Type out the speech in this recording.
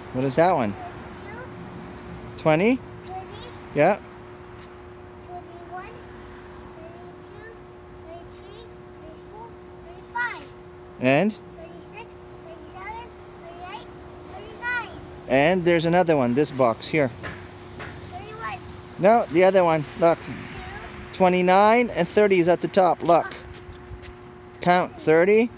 What is that one? 20? 20, Yeah. 21, 22, 23, 24, 25, And? 26, 27, 28, 29, And there's another one, this box here. 31, No, the other one. Look. 2, 29 and 30 is at the top. Look. Count 30,